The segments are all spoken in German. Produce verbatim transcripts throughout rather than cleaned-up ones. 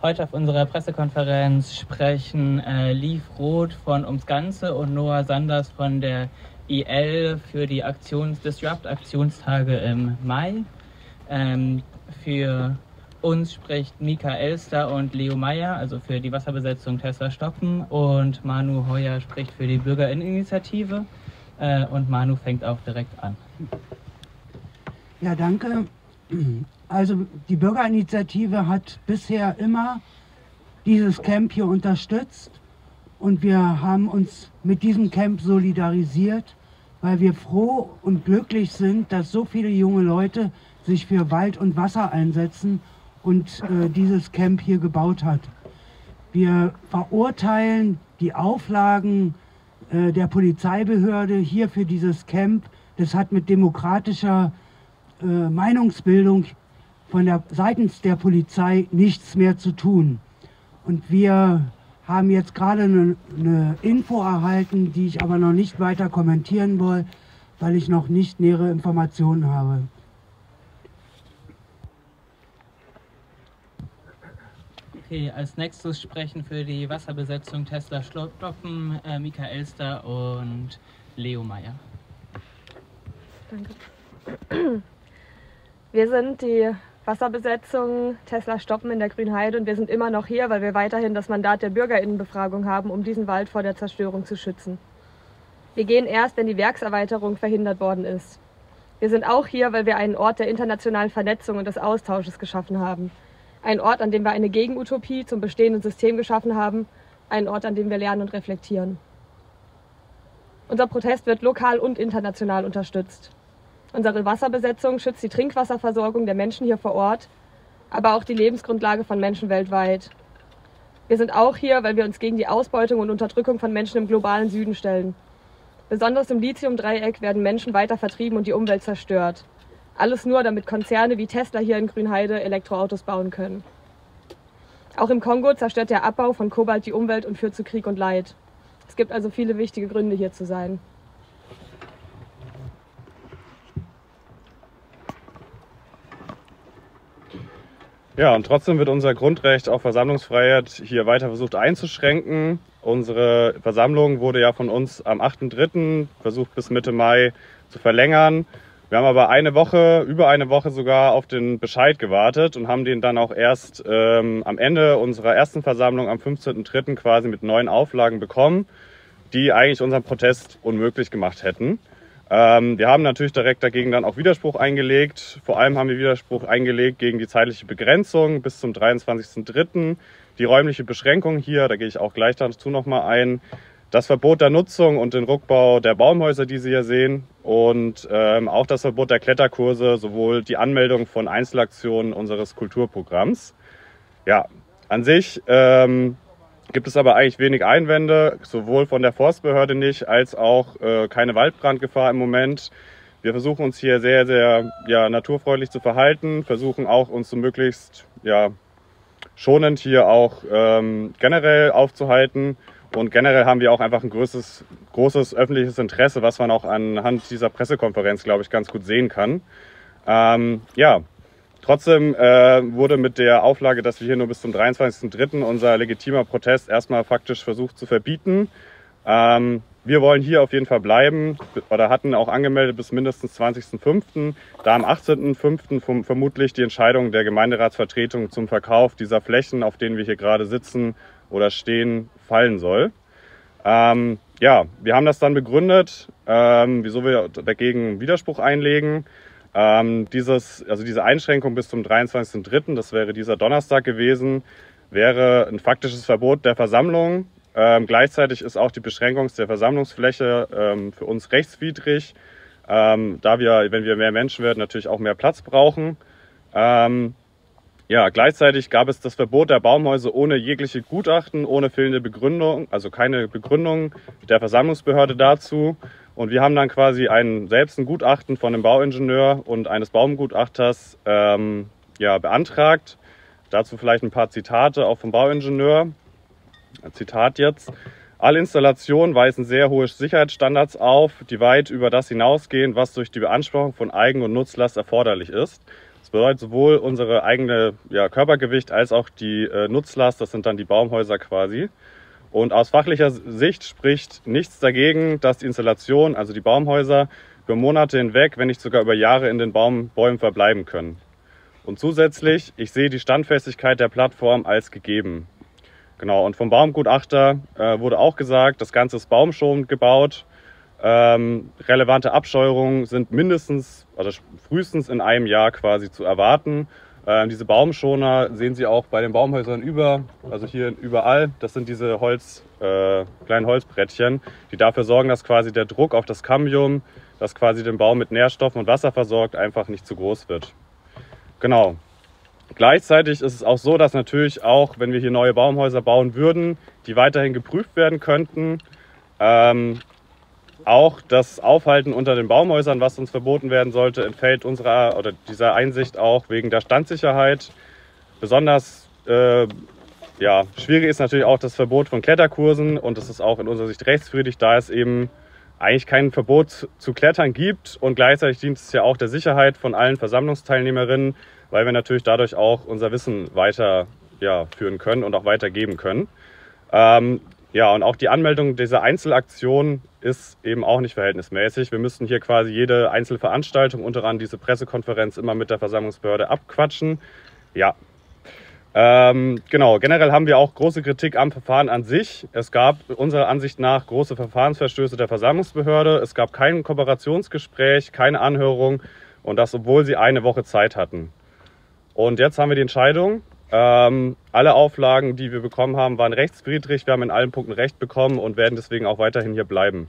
Heute auf unserer Pressekonferenz sprechen äh, Liv Roth von Ums Ganze und Noah Sanders von der I L für die Aktions Disrupt-Aktionstage im Mai. Ähm, für uns spricht Mika Elster und Leo Meyer, also für die Wasserbesetzung Tesla stoppen, und Manu Heuer spricht für die Bürgerinneninitiative. Äh, und Manu fängt auch direkt an. Ja, danke. Also die Bürgerinitiative hat bisher immer dieses Camp hier unterstützt und wir haben uns mit diesem Camp solidarisiert, weil wir froh und glücklich sind, dass so viele junge Leute sich für Wald und Wasser einsetzen und äh, dieses Camp hier gebaut hat. Wir verurteilen die Auflagen äh, der Polizeibehörde hier für dieses Camp. Das hat mit demokratischer äh, Meinungsbildung von der seitens der Polizei nichts mehr zu tun. Und wir haben jetzt gerade eine, eine Info erhalten, die ich aber noch nicht weiter kommentieren will, weil ich noch nicht nähere Informationen habe. Okay, als nächstes sprechen für die Wasserbesetzung Tesla stoppen äh, Mika Elster und Leo Meyer. Danke. Wir sind die Wasserbesetzung Tesla stoppen in der Grünheide und wir sind immer noch hier, weil wir weiterhin das Mandat der Bürgerinnenbefragung haben, um diesen Wald vor der Zerstörung zu schützen. Wir gehen erst, wenn die Werkserweiterung verhindert worden ist. Wir sind auch hier, weil wir einen Ort der internationalen Vernetzung und des Austausches geschaffen haben. Ein Ort, an dem wir eine Gegenutopie zum bestehenden System geschaffen haben. Ein Ort, an dem wir lernen und reflektieren. Unser Protest wird lokal und international unterstützt. Unsere Wasserbesetzung schützt die Trinkwasserversorgung der Menschen hier vor Ort, aber auch die Lebensgrundlage von Menschen weltweit. Wir sind auch hier, weil wir uns gegen die Ausbeutung und Unterdrückung von Menschen im globalen Süden stellen. Besonders im Lithium-Dreieck werden Menschen weiter vertrieben und die Umwelt zerstört. Alles nur, damit Konzerne wie Tesla hier in Grünheide Elektroautos bauen können. Auch im Kongo zerstört der Abbau von Kobalt die Umwelt und führt zu Krieg und Leid. Es gibt also viele wichtige Gründe, hier zu sein. Ja, und trotzdem wird unser Grundrecht auf Versammlungsfreiheit hier weiter versucht einzuschränken. Unsere Versammlung wurde ja von uns am achten dritten versucht bis Mitte Mai zu verlängern. Wir haben aber eine Woche, über eine Woche sogar auf den Bescheid gewartet und haben den dann auch erst ähm, am Ende unserer ersten Versammlung am fünfzehnten dritten quasi mit neuen Auflagen bekommen, die eigentlich unseren Protest unmöglich gemacht hätten. Ähm, wir haben natürlich direkt dagegen dann auch Widerspruch eingelegt. Vor allem haben wir Widerspruch eingelegt gegen die zeitliche Begrenzung bis zum dreiundzwanzigsten dritten Die räumliche Beschränkung hier, da gehe ich auch gleich dazu nochmal ein. Das Verbot der Nutzung und den Rückbau der Baumhäuser, die Sie hier sehen. Und ähm, auch das Verbot der Kletterkurse, sowohl die Anmeldung von Einzelaktionen unseres Kulturprogramms. Ja, an sich ähm, gibt es aber eigentlich wenig Einwände, sowohl von der Forstbehörde nicht, als auch äh, keine Waldbrandgefahr im Moment. Wir versuchen uns hier sehr, sehr ja, naturfreundlich zu verhalten, versuchen auch uns so möglichst ja, schonend hier auch ähm, generell aufzuhalten. Und generell haben wir auch einfach ein großes, großes öffentliches Interesse, was man auch anhand dieser Pressekonferenz, glaube ich, ganz gut sehen kann. Ähm, ja, trotzdem äh, wurde mit der Auflage, dass wir hier nur bis zum dreiundzwanzigsten dritten unser legitimer Protest erstmal faktisch versucht zu verbieten. Ähm, wir wollen hier auf jeden Fall bleiben oder hatten auch angemeldet bis mindestens zwanzigsten fünften Da am achtzehnten fünften vermutlich die Entscheidung der Gemeinderatsvertretung zum Verkauf dieser Flächen, auf denen wir hier gerade sitzen oder stehen, fallen soll. Ähm, ja, wir haben das dann begründet, ähm, wieso wir dagegen Widerspruch einlegen. Ähm, dieses, also diese Einschränkung bis zum dreiundzwanzigsten dritten, das wäre dieser Donnerstag gewesen, wäre ein faktisches Verbot der Versammlung. Ähm, gleichzeitig ist auch die Beschränkung der Versammlungsfläche ähm, für uns rechtswidrig, ähm, da wir, wenn wir mehr Menschen werden, natürlich auch mehr Platz brauchen. Ähm, Ja, gleichzeitig gab es das Verbot der Baumhäuser ohne jegliche Gutachten, ohne fehlende Begründung, also keine Begründung der Versammlungsbehörde dazu. Und wir haben dann quasi ein, selbst ein Gutachten von einem Bauingenieur und eines Baumgutachters ähm, ja, beantragt. Dazu vielleicht ein paar Zitate auch vom Bauingenieur. Ein Zitat jetzt. Alle Installationen weisen sehr hohe Sicherheitsstandards auf, die weit über das hinausgehen, was durch die Beanspruchung von Eigen- und Nutzlast erforderlich ist. Das bedeutet sowohl unsere eigene ja, Körpergewicht als auch die äh, Nutzlast, das sind dann die Baumhäuser quasi. Und aus fachlicher Sicht spricht nichts dagegen, dass die Installation, also die Baumhäuser, über Monate hinweg, wenn nicht sogar über Jahre in den Baum, Bäumen verbleiben können. Und zusätzlich, ich sehe die Standfestigkeit der Plattform als gegeben. Genau, und vom Baumgutachter äh, wurde auch gesagt, das Ganze ist baumschonend gebaut. Ähm, relevante Abscheuerungen sind mindestens, also frühestens in einem Jahr quasi zu erwarten. Ähm, diese Baumschoner sehen Sie auch bei den Baumhäusern über, also hier überall. Das sind diese Holz, äh, kleinen Holzbrettchen, die dafür sorgen, dass quasi der Druck auf das Cambium, das quasi den Baum mit Nährstoffen und Wasser versorgt, einfach nicht zu groß wird. Genau. Gleichzeitig ist es auch so, dass natürlich auch, wenn wir hier neue Baumhäuser bauen würden, die weiterhin geprüft werden könnten. Ähm, auch das Aufhalten unter den Baumhäusern, was uns verboten werden sollte, entfällt unserer oder dieser Einsicht auch wegen der Standsicherheit. Besonders äh, ja, schwierig ist natürlich auch das Verbot von Kletterkursen und das ist auch in unserer Sicht rechtswidrig, da es eben eigentlich kein Verbot zu klettern gibt und gleichzeitig dient es ja auch der Sicherheit von allen Versammlungsteilnehmerinnen, weil wir natürlich dadurch auch unser Wissen weiter ja, führen können und auch weitergeben können. Ähm, ja, und auch die Anmeldung dieser Einzelaktion ist eben auch nicht verhältnismäßig. Wir müssten hier quasi jede Einzelveranstaltung, unter anderem diese Pressekonferenz, immer mit der Versammlungsbehörde abquatschen. Ja, ähm, genau. Generell haben wir auch große Kritik am Verfahren an sich. Es gab unserer Ansicht nach große Verfahrensverstöße der Versammlungsbehörde. Es gab kein Kooperationsgespräch, keine Anhörung und das, obwohl sie eine Woche Zeit hatten. Und jetzt haben wir die Entscheidung. Ähm, alle Auflagen, die wir bekommen haben, waren rechtswidrig. Wir haben in allen Punkten Recht bekommen und werden deswegen auch weiterhin hier bleiben.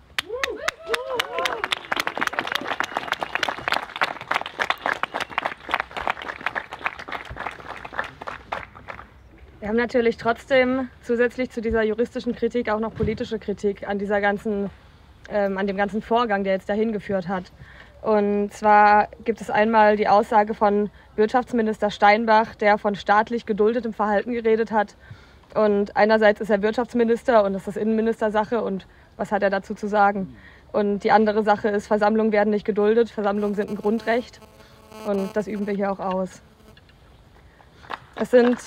Wir haben natürlich trotzdem zusätzlich zu dieser juristischen Kritik auch noch politische Kritik an dieser ganzen, ähm, an dem ganzen Vorgang, der jetzt dahin geführt hat. Und zwar gibt es einmal die Aussage von Wirtschaftsminister Steinbach, der von staatlich geduldetem Verhalten geredet hat. Und einerseits ist er Wirtschaftsminister und das ist Innenministersache und was hat er dazu zu sagen? Und die andere Sache ist, Versammlungen werden nicht geduldet, Versammlungen sind ein Grundrecht und das üben wir hier auch aus. Es sind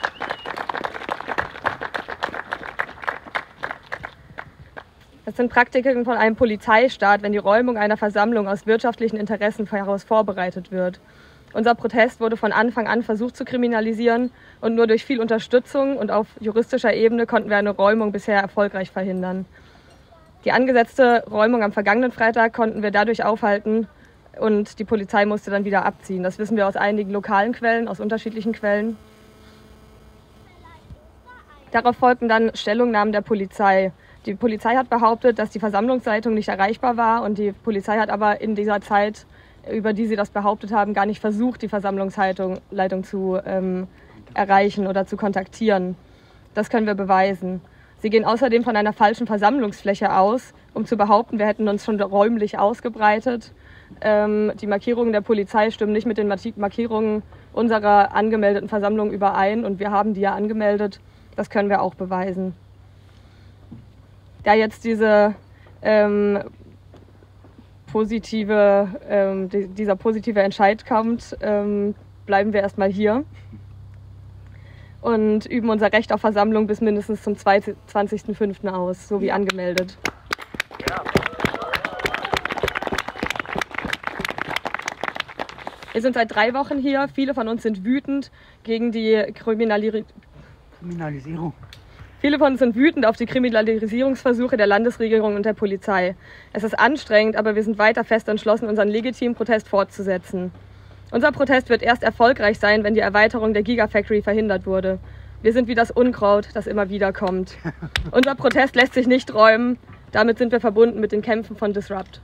Es sind Praktiken von einem Polizeistaat, wenn die Räumung einer Versammlung aus wirtschaftlichen Interessen heraus vorbereitet wird. Unser Protest wurde von Anfang an versucht zu kriminalisieren und nur durch viel Unterstützung und auf juristischer Ebene konnten wir eine Räumung bisher erfolgreich verhindern. Die angesetzte Räumung am vergangenen Freitag konnten wir dadurch aufhalten und die Polizei musste dann wieder abziehen. Das wissen wir aus einigen lokalen Quellen, aus unterschiedlichen Quellen. Darauf folgten dann Stellungnahmen der Polizei. Die Polizei hat behauptet, dass die Versammlungsleitung nicht erreichbar war und die Polizei hat aber in dieser Zeit, über die sie das behauptet haben, gar nicht versucht, die Versammlungsleitung Leitung zu ähm, erreichen oder zu kontaktieren. Das können wir beweisen. Sie gehen außerdem von einer falschen Versammlungsfläche aus, um zu behaupten, wir hätten uns schon räumlich ausgebreitet. Ähm, die Markierungen der Polizei stimmen nicht mit den Markierungen unserer angemeldeten Versammlung überein und wir haben die ja angemeldet. Das können wir auch beweisen. Da jetzt diese ähm, positive, ähm, die, dieser positive Entscheid kommt, ähm, bleiben wir erstmal hier und üben unser Recht auf Versammlung bis mindestens zum zwanzigsten fünften aus, so wie angemeldet. Ja. Wir sind seit drei Wochen hier. Viele von uns sind wütend gegen die Kriminali- Kriminalisierung. Viele von uns sind wütend auf die Kriminalisierungsversuche der Landesregierung und der Polizei. Es ist anstrengend, aber wir sind weiter fest entschlossen, unseren legitimen Protest fortzusetzen. Unser Protest wird erst erfolgreich sein, wenn die Erweiterung der Gigafactory verhindert wurde. Wir sind wie das Unkraut, das immer wieder kommt. Unser Protest lässt sich nicht räumen. Damit sind wir verbunden mit den Kämpfen von Disrupt.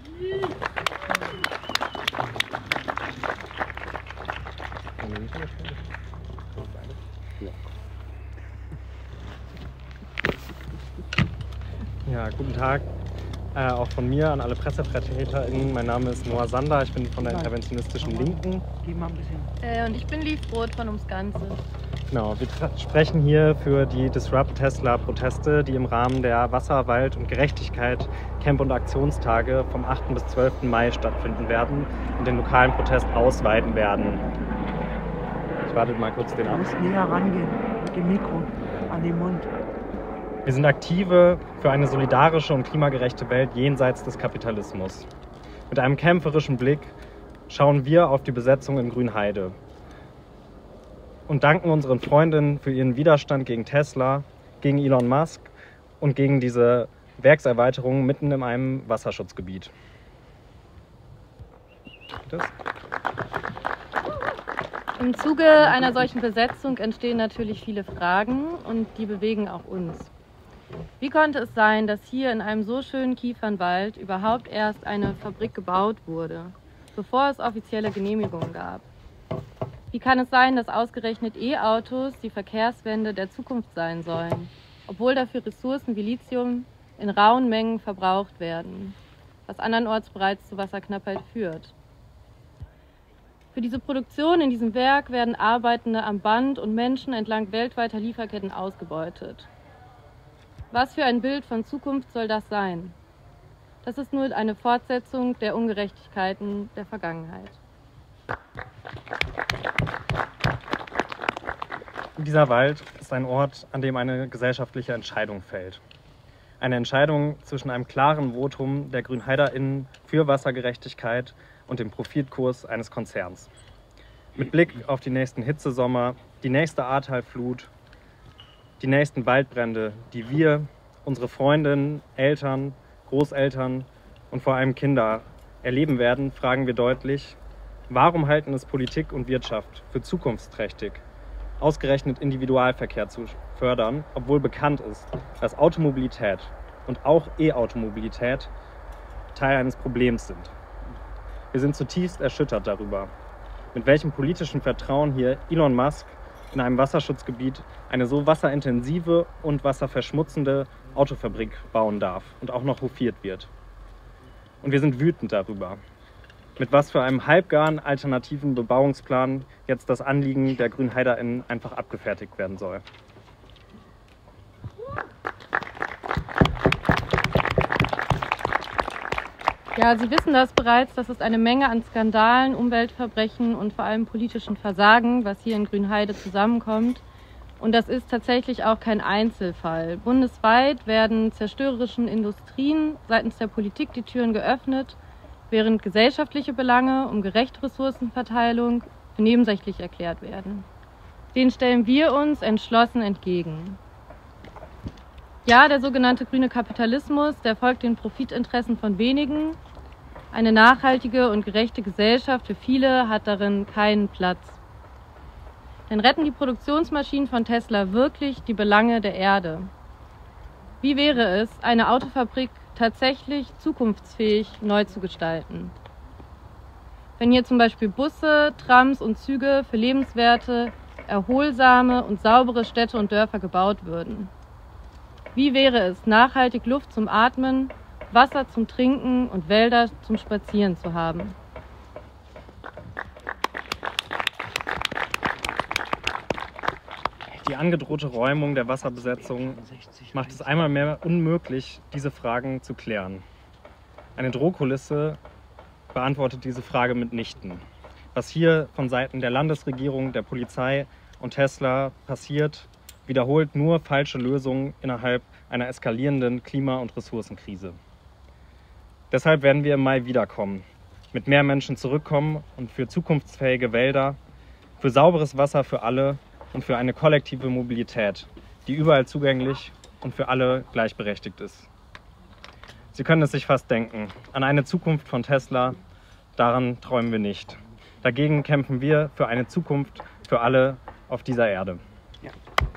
Ja, guten Tag. Äh, auch von mir an alle PressevertreterInnen. Mein Name ist Noah Sander, ich bin von der interventionistischen Linken. Äh, und ich bin Lief Roth von Ums Ganze. Genau, wir sprechen hier für die Disrupt Tesla-Proteste, die im Rahmen der Wasser-, Wald- und Gerechtigkeit Camp- und Aktionstage vom achten bis zwölften Mai stattfinden werden und den lokalen Protest ausweiten werden. Ich warte mal kurz den ab. Du musst näher rangehen mit dem Mikro an den Mund. Wir sind Aktive für eine solidarische und klimagerechte Welt jenseits des Kapitalismus. Mit einem kämpferischen Blick schauen wir auf die Besetzung in Grünheide und danken unseren Freundinnen für ihren Widerstand gegen Tesla, gegen Elon Musk und gegen diese Werkserweiterung mitten in einem Wasserschutzgebiet. Das? Im Zuge einer solchen Besetzung entstehen natürlich viele Fragen und die bewegen auch uns. Wie konnte es sein, dass hier in einem so schönen Kiefernwald überhaupt erst eine Fabrik gebaut wurde, bevor es offizielle Genehmigungen gab? Wie kann es sein, dass ausgerechnet E-Autos die Verkehrswende der Zukunft sein sollen, obwohl dafür Ressourcen wie Lithium in rauen Mengen verbraucht werden, was andernorts bereits zu Wasserknappheit führt? Für diese Produktion in diesem Werk werden Arbeitende am Band und Menschen entlang weltweiter Lieferketten ausgebeutet. Was für ein Bild von Zukunft soll das sein? Das ist nur eine Fortsetzung der Ungerechtigkeiten der Vergangenheit. Dieser Wald ist ein Ort, an dem eine gesellschaftliche Entscheidung fällt. Eine Entscheidung zwischen einem klaren Votum der GrünheiderInnen für Wassergerechtigkeit und dem Profitkurs eines Konzerns. Mit Blick auf die nächsten Hitzesommer, die nächste Ahrtalflut, die nächsten Waldbrände, die wir, unsere Freundinnen, Eltern, Großeltern und vor allem Kinder erleben werden, fragen wir deutlich: Warum halten es Politik und Wirtschaft für zukunftsträchtig, ausgerechnet Individualverkehr zu fördern, obwohl bekannt ist, dass Automobilität und auch E-Automobilität Teil eines Problems sind? Wir sind zutiefst erschüttert darüber, mit welchem politischen Vertrauen hier Elon Musk in einem Wasserschutzgebiet eine so wasserintensive und wasserverschmutzende Autofabrik bauen darf und auch noch hofiert wird. Und wir sind wütend darüber, mit was für einem halbgaren alternativen Bebauungsplan jetzt das Anliegen der GrünheiderInnen einfach abgefertigt werden soll. Ja, Sie wissen das bereits, das ist eine Menge an Skandalen, Umweltverbrechen und vor allem politischen Versagen, was hier in Grünheide zusammenkommt. Und das ist tatsächlich auch kein Einzelfall. Bundesweit werden zerstörerischen Industrien seitens der Politik die Türen geöffnet, während gesellschaftliche Belange um gerechte Ressourcenverteilung für nebensächlich erklärt werden. Den stellen wir uns entschlossen entgegen. Ja, der sogenannte grüne Kapitalismus, der folgt den Profitinteressen von wenigen. Eine nachhaltige und gerechte Gesellschaft für viele hat darin keinen Platz. Denn retten die Produktionsmaschinen von Tesla wirklich die Belange der Erde? Wie wäre es, eine Autofabrik tatsächlich zukunftsfähig neu zu gestalten? Wenn hier zum Beispiel Busse, Trams und Züge für lebenswerte, erholsame und saubere Städte und Dörfer gebaut würden. Wie wäre es, nachhaltig Luft zum Atmen, Wasser zum Trinken und Wälder zum Spazieren zu haben? Die angedrohte Räumung der Wasserbesetzung macht es einmal mehr unmöglich, diese Fragen zu klären. Eine Drohkulisse beantwortet diese Frage mitnichten. Was hier von Seiten der Landesregierung, der Polizei und Tesla passiert, wiederholt nur falsche Lösungen innerhalb einer eskalierenden Klima- und Ressourcenkrise. Deshalb werden wir im Mai wiederkommen, mit mehr Menschen zurückkommen und für zukunftsfähige Wälder, für sauberes Wasser für alle und für eine kollektive Mobilität, die überall zugänglich und für alle gleichberechtigt ist. Sie können es sich fast denken, an eine Zukunft von Tesla, daran träumen wir nicht. Dagegen kämpfen wir für eine Zukunft für alle auf dieser Erde. Ja.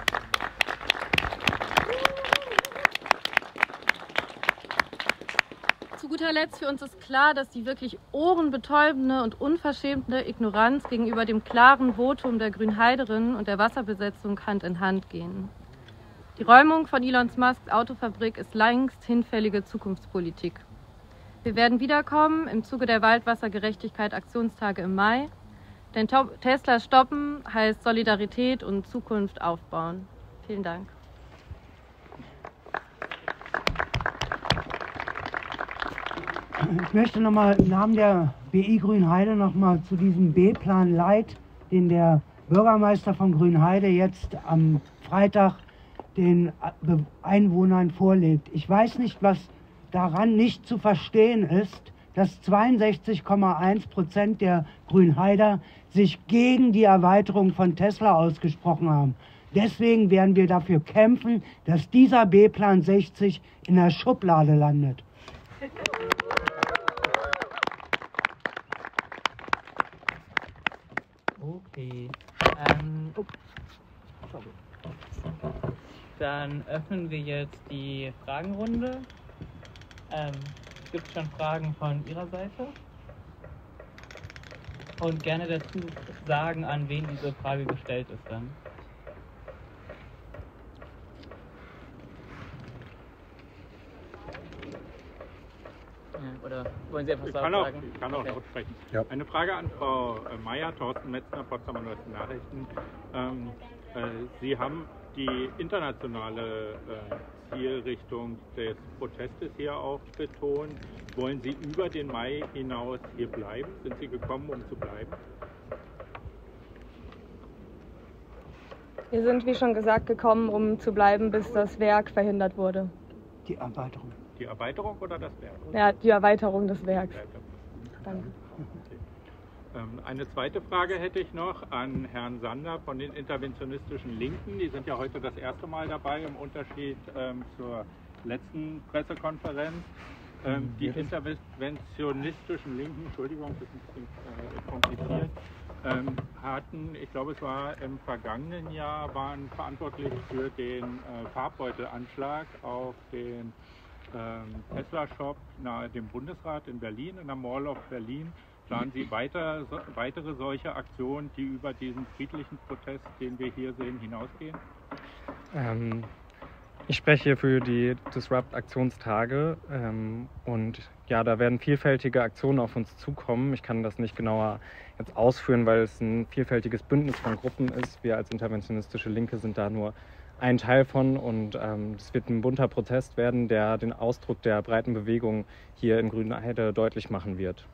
Zu guter Letzt, für uns ist klar, dass die wirklich ohrenbetäubende und unverschämte Ignoranz gegenüber dem klaren Votum der Grünheiderinnen und der Wasserbesetzung Hand in Hand gehen. Die Räumung von Elon Musks Autofabrik ist längst hinfällige Zukunftspolitik. Wir werden wiederkommen im Zuge der Waldwassergerechtigkeit Aktionstage im Mai. Denn Tesla stoppen heißt Solidarität und Zukunft aufbauen. Vielen Dank. Ich möchte nochmal im Namen der B I Grünheide nochmal zu diesem B-Plan Light, den der Bürgermeister von Grünheide jetzt am Freitag den Einwohnern vorlegt. Ich weiß nicht, was daran nicht zu verstehen ist, dass zweiundsechzig Komma eins Prozent der Grünheider sich gegen die Erweiterung von Tesla ausgesprochen haben. Deswegen werden wir dafür kämpfen, dass dieser B-Plan sechzig in der Schublade landet. Okay. Ähm, oh. Dann öffnen wir jetzt die Fragenrunde. Ähm, Gibt es schon Fragen von Ihrer Seite? Und gerne dazu sagen, an wen diese Frage gestellt ist dann. Oder wollen Sie etwas ich sagen? kann auch, ich kann auch okay. laut sprechen. Ja. Eine Frage an Frau Meyer, Thorsten Metzner, Potsdamer Neuesten Nachrichten. Ähm, äh, Sie haben die internationale äh, Zielrichtung des Protestes hier auch betont. Wollen Sie über den Mai hinaus hier bleiben? Sind Sie gekommen, um zu bleiben? Wir sind, wie schon gesagt, gekommen, um zu bleiben, bis das Werk verhindert wurde. Die Erweiterung. Die Erweiterung oder das Werk? Ja, die Erweiterung des Werks. Danke. Okay. Ähm, eine zweite Frage hätte ich noch an Herrn Sander von den interventionistischen Linken. Die sind ja heute das erste Mal dabei, im Unterschied ähm, zur letzten Pressekonferenz. Ähm, die interventionistischen Linken, Entschuldigung, das ist ein bisschen äh, kompliziert, ähm, hatten, ich glaube es war im vergangenen Jahr, waren verantwortlich für den äh, Farbbeutelanschlag auf den ähm, Tesla-Shop nahe dem Bundesrat in Berlin, in der Mall of Berlin. Planen Sie weiter, so, weitere solche Aktionen, die über diesen friedlichen Protest, den wir hier sehen, hinausgehen? Ähm, ich spreche für die Disrupt-Aktionstage ähm, und ja, da werden vielfältige Aktionen auf uns zukommen. Ich kann das nicht genauer jetzt ausführen, weil es ein vielfältiges Bündnis von Gruppen ist. Wir als interventionistische Linke sind da nur ein Teil von und ähm, es wird ein bunter Protest werden, der den Ausdruck der breiten Bewegung hier in Grünheide deutlich machen wird.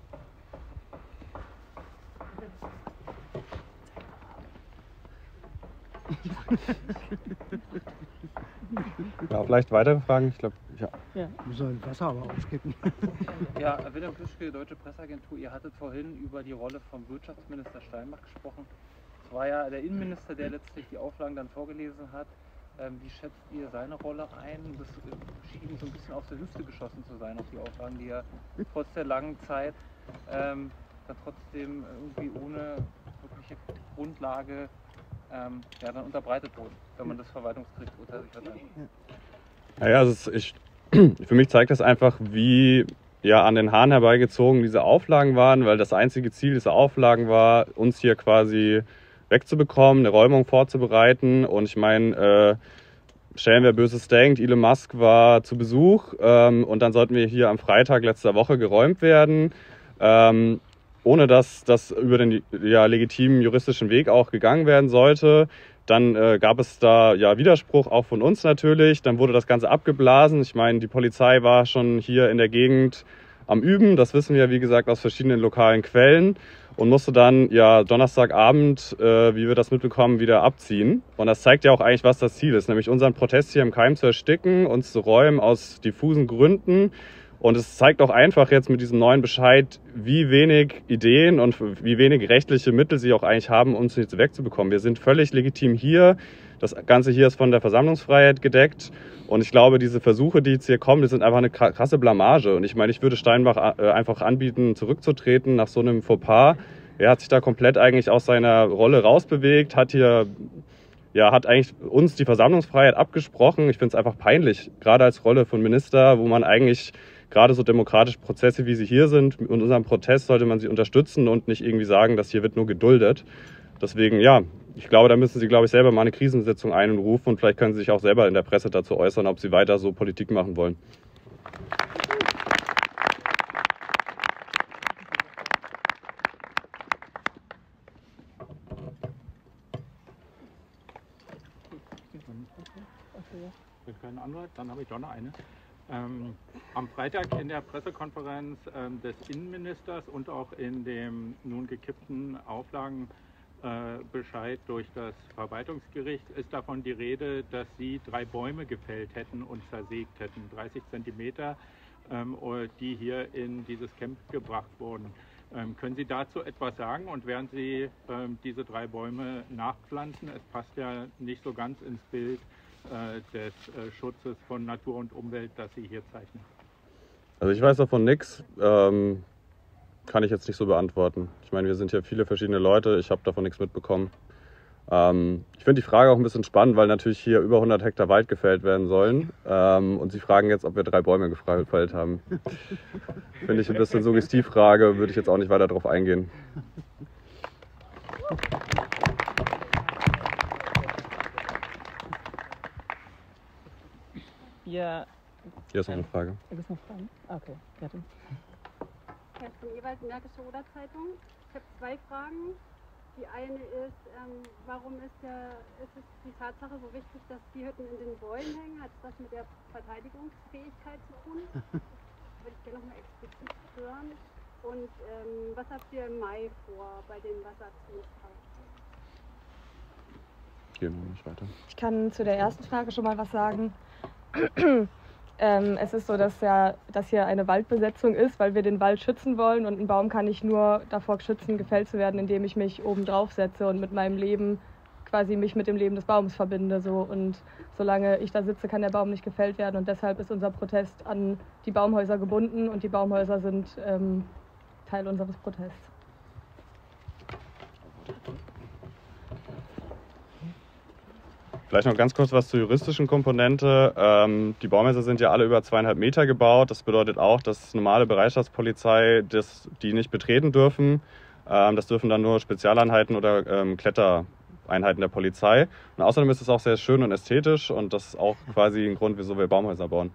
Ja, vielleicht weitere Fragen? Ich glaube, ja. Ja. Wir sollen Wasser aber auskippen. Ja, Wilhelm Pischke, Deutsche Presseagentur. Ihr hattet vorhin über die Rolle vom Wirtschaftsminister Steinmach gesprochen. Es war ja der Innenminister, der letztlich die Auflagen dann vorgelesen hat. Ähm, wie schätzt ihr seine Rolle ein? Das schien so ein bisschen aus der Hüfte geschossen zu sein, auf die Auflagen, die er trotz der langen Zeit ähm, dann trotzdem irgendwie ohne wirkliche Grundlage ähm, ja, dann unterbreitet wurden, wenn man das Verwaltungsgerichtsurteil sich hat. Naja, also es, ich, für mich zeigt das einfach, wie ja, an den Haaren herbeigezogen diese Auflagen waren, weil das einzige Ziel dieser Auflagen war, uns hier quasi wegzubekommen, eine Räumung vorzubereiten. Und ich meine, äh, stellen wer Böses denkt, Elon Musk war zu Besuch ähm, und dann sollten wir hier am Freitag letzter Woche geräumt werden, ähm, ohne dass das über den ja, legitimen juristischen Weg auch gegangen werden sollte. Dann äh, gab es da ja Widerspruch, auch von uns natürlich. Dann wurde das Ganze abgeblasen. Ich meine, die Polizei war schon hier in der Gegend am Üben. Das wissen wir, wie gesagt, aus verschiedenen lokalen Quellen. Und musste dann ja Donnerstagabend, äh, wie wir das mitbekommen, wieder abziehen. Und das zeigt ja auch eigentlich, was das Ziel ist. Nämlich unseren Protest hier im Keim zu ersticken, uns zu räumen aus diffusen Gründen. Und es zeigt auch einfach jetzt mit diesem neuen Bescheid, wie wenig Ideen und wie wenig rechtliche Mittel sie auch eigentlich haben, uns jetzt wegzubekommen. Wir sind völlig legitim hier. Das Ganze hier ist von der Versammlungsfreiheit gedeckt. Und ich glaube, diese Versuche, die jetzt hier kommen, die sind einfach eine krasse Blamage. Und ich meine, ich würde Steinmach einfach anbieten, zurückzutreten nach so einem Fauxpas. Er hat sich da komplett eigentlich aus seiner Rolle rausbewegt, hat hier, ja, hat eigentlich uns die Versammlungsfreiheit abgesprochen. Ich finde es einfach peinlich, gerade als Rolle von Minister, wo man eigentlich gerade so demokratische Prozesse, wie sie hier sind, mit unserem Protest sollte man sie unterstützen und nicht irgendwie sagen, dass hier wird nur geduldet. Deswegen, ja, ich glaube, da müssen Sie, glaube ich, selber mal eine Krisensitzung einrufen und vielleicht können Sie sich auch selber in der Presse dazu äußern, ob Sie weiter so Politik machen wollen. Wenn keine andere, dann habe ich doch noch eine. Ähm, am Freitag in der Pressekonferenz ähm, des Innenministers und auch in dem nun gekippten Auflagenbescheid äh, durch das Verwaltungsgericht ist davon die Rede, dass Sie drei Bäume gefällt hätten und zersägt hätten, dreißig Zentimeter, ähm, die hier in dieses Camp gebracht wurden. Ähm, können Sie dazu etwas sagen und werden Sie ähm, diese drei Bäume nachpflanzen? Es passt ja nicht so ganz ins Bild äh, des äh, Schutzes von Natur und Umwelt, das Sie hier zeichnen. Also ich weiß davon nichts, ähm, kann ich jetzt nicht so beantworten. Ich meine, wir sind hier viele verschiedene Leute, ich habe davon nichts mitbekommen. Ähm, ich finde die Frage auch ein bisschen spannend, weil natürlich hier über hundert Hektar Wald gefällt werden sollen. Ähm, und Sie fragen jetzt, ob wir drei Bäume gefällt haben. Finde ich ein bisschen Suggestivfrage, würde ich jetzt auch nicht weiter darauf eingehen. Ja. Hier ist noch eine Frage. Gibt es noch Fragen? Okay, warte. Kerstin Ewald, Märkische Oder-Zeitung. Ich habe zwei Fragen. Die eine ist, ähm, warum ist, der, ist es die Tatsache so wichtig, dass die Hütten in den Bäumen hängen? Hat das mit der Verteidigungsfähigkeit zu tun? Würde ich gerne nochmal explizit hören. Und ähm, was habt ihr im Mai vor bei den Wasseraktionstagen? Gehen wir nicht weiter. Ich kann zu der ersten Frage schon mal was sagen. ähm, es ist so, dass, ja, dass hier eine Waldbesetzung ist, weil wir den Wald schützen wollen. Und ein Baum kann ich nur davor schützen, gefällt zu werden, indem ich mich oben drauf setze und mit meinem Leben quasi mich mit dem Leben des Baums verbinde. So. Und solange ich da sitze, kann der Baum nicht gefällt werden. Und deshalb ist unser Protest an die Baumhäuser gebunden. Und die Baumhäuser sind ähm, Teil unseres Protests. Vielleicht noch ganz kurz was zur juristischen Komponente. Ähm, die Baumhäuser sind ja alle über zweieinhalb Meter gebaut. Das bedeutet auch, dass normale Bereitschaftspolizei das, die nicht betreten dürfen. Ähm, das dürfen dann nur Spezialeinheiten oder ähm, Klettereinheiten der Polizei. Und außerdem ist es auch sehr schön und ästhetisch und das ist auch quasi ein Grund, wieso wir Baumhäuser bauen.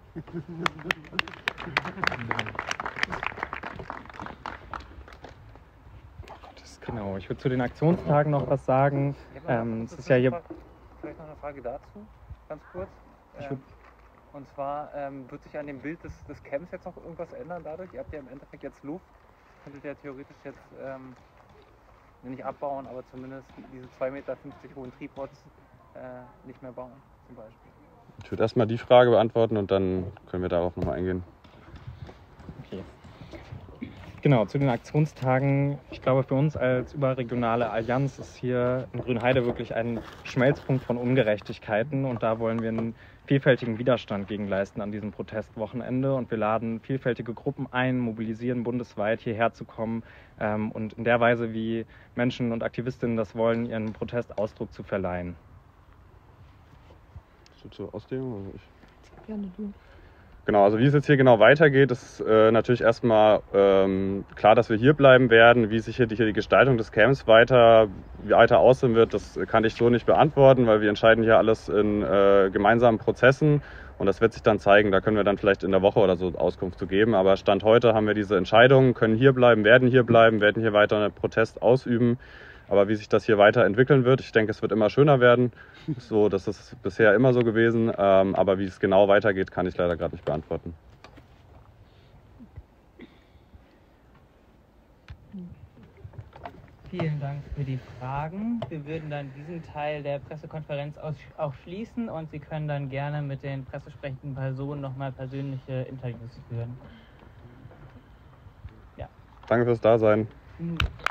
Genau, ich würde zu den Aktionstagen noch was sagen. Ähm, es ist ja hier Vielleicht noch eine Frage dazu, ganz kurz. Ähm, und zwar ähm, wird sich an dem Bild des, des Camps jetzt noch irgendwas ändern dadurch? Ihr habt ja im Endeffekt jetzt Luft, könntet ihr ja theoretisch jetzt ähm, nicht abbauen, aber zumindest diese zwei Meter fünfzig hohen Tripods äh, nicht mehr bauen, zum Beispiel. Ich würde erstmal die Frage beantworten und dann können wir darauf nochmal eingehen. Okay. Genau, zu den Aktionstagen. Ich glaube, für uns als überregionale Allianz ist hier in Grünheide wirklich ein Schmelzpunkt von Ungerechtigkeiten und da wollen wir einen vielfältigen Widerstand gegen leisten an diesem Protestwochenende und wir laden vielfältige Gruppen ein, mobilisieren bundesweit hierher zu kommen ähm, und in der Weise, wie Menschen und Aktivistinnen das wollen, ihren Protest Ausdruck zu verleihen. So zur Ausdehnung oder ich? Gerne du. Genau, also wie es jetzt hier genau weitergeht, ist äh, natürlich erstmal ähm, klar, dass wir hier bleiben werden. Wie sich hier die, hier die Gestaltung des Camps weiter, weiter aussehen wird, das kann ich so nicht beantworten, weil wir entscheiden hier alles in äh, gemeinsamen Prozessen und das wird sich dann zeigen. Da können wir dann vielleicht in der Woche oder so Auskunft zu geben. Aber Stand heute haben wir diese Entscheidung, können hier bleiben, werden hier bleiben, werden hier weiter einen Protest ausüben. Aber wie sich das hier weiterentwickeln wird, ich denke, es wird immer schöner werden. So, das ist bisher immer so gewesen. Ähm, aber wie es genau weitergeht, kann ich leider gerade nicht beantworten. Vielen Dank für die Fragen. Wir würden dann diesen Teil der Pressekonferenz auch schließen und Sie können dann gerne mit den pressesprechenden Personen nochmal persönliche Interviews führen. Ja. Danke fürs Dasein. Mhm.